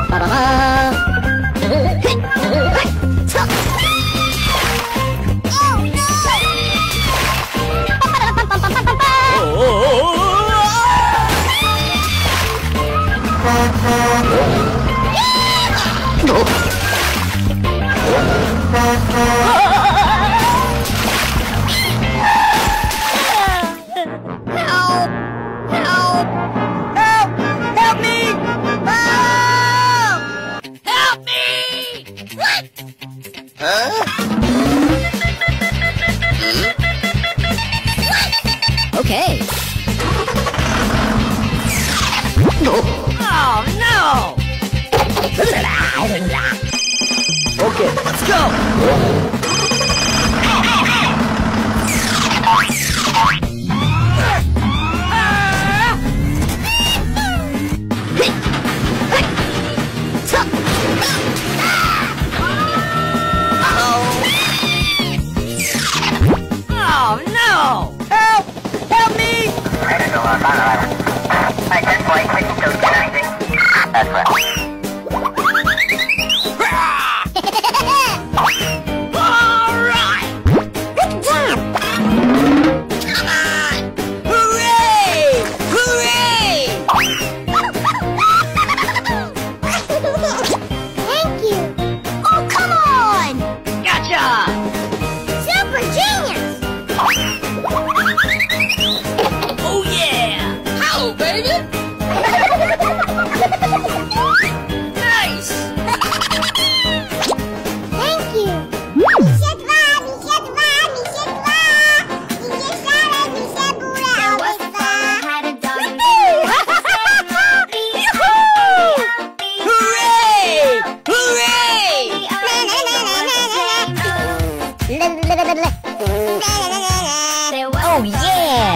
Okay. Oh no! Okay, let's go! Oh no! Help! Help me! I can't quite do anything. That's right. Alright! Good job! Come on! Hooray! Hooray! Thank you. Oh, come on! Gotcha! Super genius! Oh yeah! How, baby? Nice! Thank you. Hooray! Hooray! Oh yeah!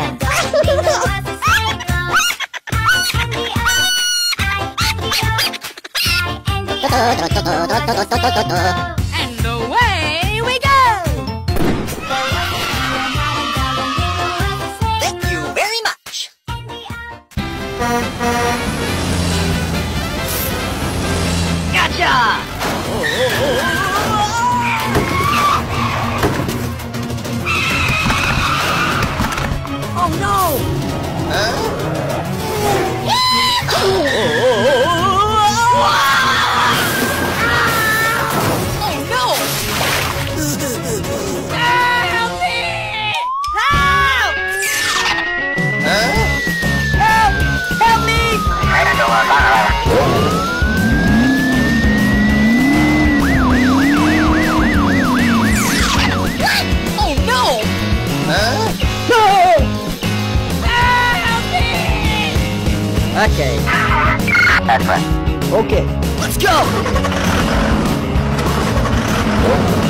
And away we go! Thank you very much! Gotcha! Oh no! Oh no! Help me! Help! Help! Help me! Oh no! No! Help me! Okay. That's right. Okay. Let's go!